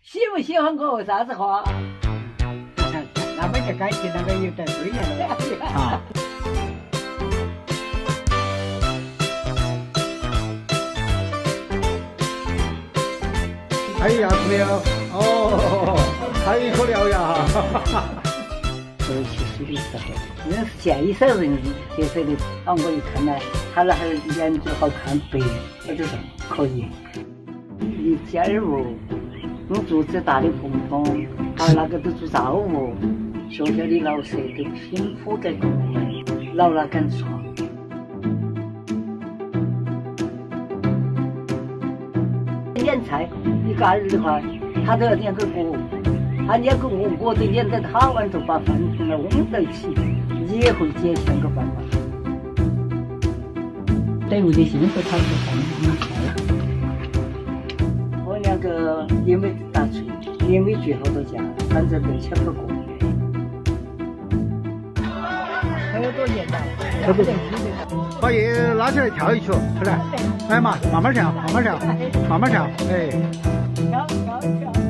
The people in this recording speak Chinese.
喜不喜欢我啥子话？ 那么就感情那个有点对了啊。 还有牙齿没有？哦，还有一口獠牙。 17岁的时候，那是见色人接色的，啊，我一看呢，他那还脸就好看白，我就说可以。你家务，你做这大的pompom啊，那个都做造物，学校的老师都贫苦给过我们，老了敢说。练菜，一个儿的话，他都要练个锅，他练个锅，我都练在他碗头，把饭从那拢在一起，也会解决个办法。对我的幸福他是很菜。我两个也没打锤，也没举好多架，反正都抢个过。还有多年了，还不得把叶拉起来跳一曲，出来，来嘛，慢慢跳，慢慢跳，慢慢跳，哎。 跳跳跳。